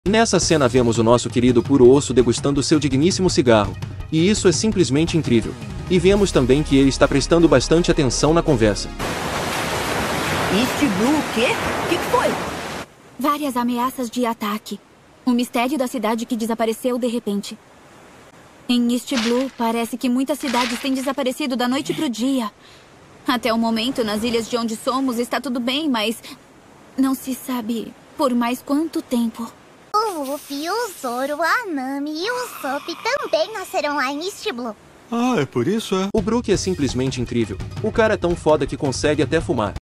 Nessa cena vemos o nosso querido Puro Osso degustando seu digníssimo cigarro, e isso é simplesmente incrível. E vemos também que ele está prestando bastante atenção na conversa. East Blue o quê? O que foi? Várias ameaças de ataque. O mistério da cidade que desapareceu de repente. Em East Blue, parece que muitas cidades têm desaparecido da noite pro dia. Até o momento, nas ilhas de onde somos, está tudo bem, mas não se sabe por mais quanto tempo. O Luffy, o Zoro, a Nami e o Usopp também nasceram lá em East Blue. Ah, é por isso, é? O Brook é simplesmente incrível. O cara é tão foda que consegue até fumar.